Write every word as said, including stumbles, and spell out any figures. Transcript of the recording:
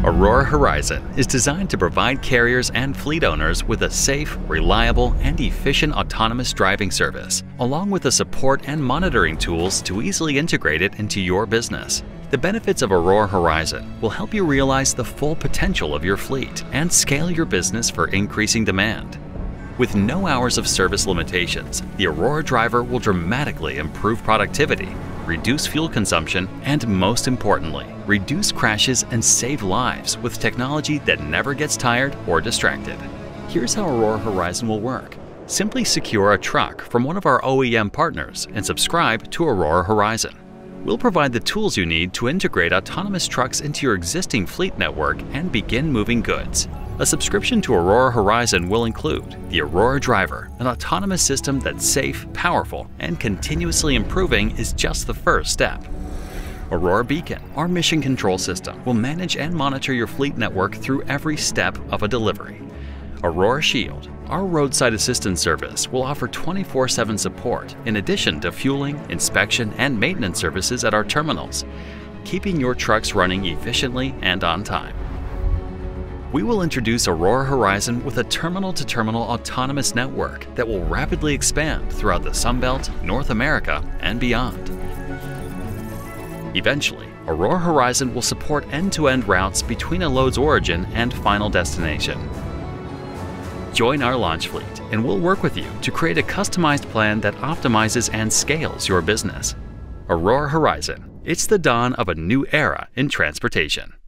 Aurora Horizon is designed to provide carriers and fleet owners with a safe, reliable, and efficient autonomous driving service, along with the support and monitoring tools to easily integrate it into your business. The benefits of Aurora Horizon will help you realize the full potential of your fleet and scale your business for increasing demand. With no hours of service limitations, the Aurora Driver will dramatically improve productivity, reduce fuel consumption, and most importantly, reduce crashes and save lives with technology that never gets tired or distracted. Here's how Aurora Horizon will work. Simply secure a truck from one of our O E M partners and subscribe to Aurora Horizon. We'll provide the tools you need to integrate autonomous trucks into your existing fleet network and begin moving goods. A subscription to Aurora Horizon will include the Aurora Driver, an autonomous system that's safe, powerful, and continuously improving is just the first step. Aurora Beacon, our mission control system, will manage and monitor your fleet network through every step of a delivery. Aurora Shield, our roadside assistance service, will offer twenty-four seven support in addition to fueling, inspection, and maintenance services at our terminals, keeping your trucks running efficiently and on time. We will introduce Aurora Horizon with a terminal-to-terminal autonomous network that will rapidly expand throughout the Sunbelt, North America, and beyond. Eventually, Aurora Horizon will support end-to-end routes between a load's origin and final destination. Join our launch fleet, and we'll work with you to create a customized plan that optimizes and scales your business. Aurora Horizon, it's the dawn of a new era in transportation.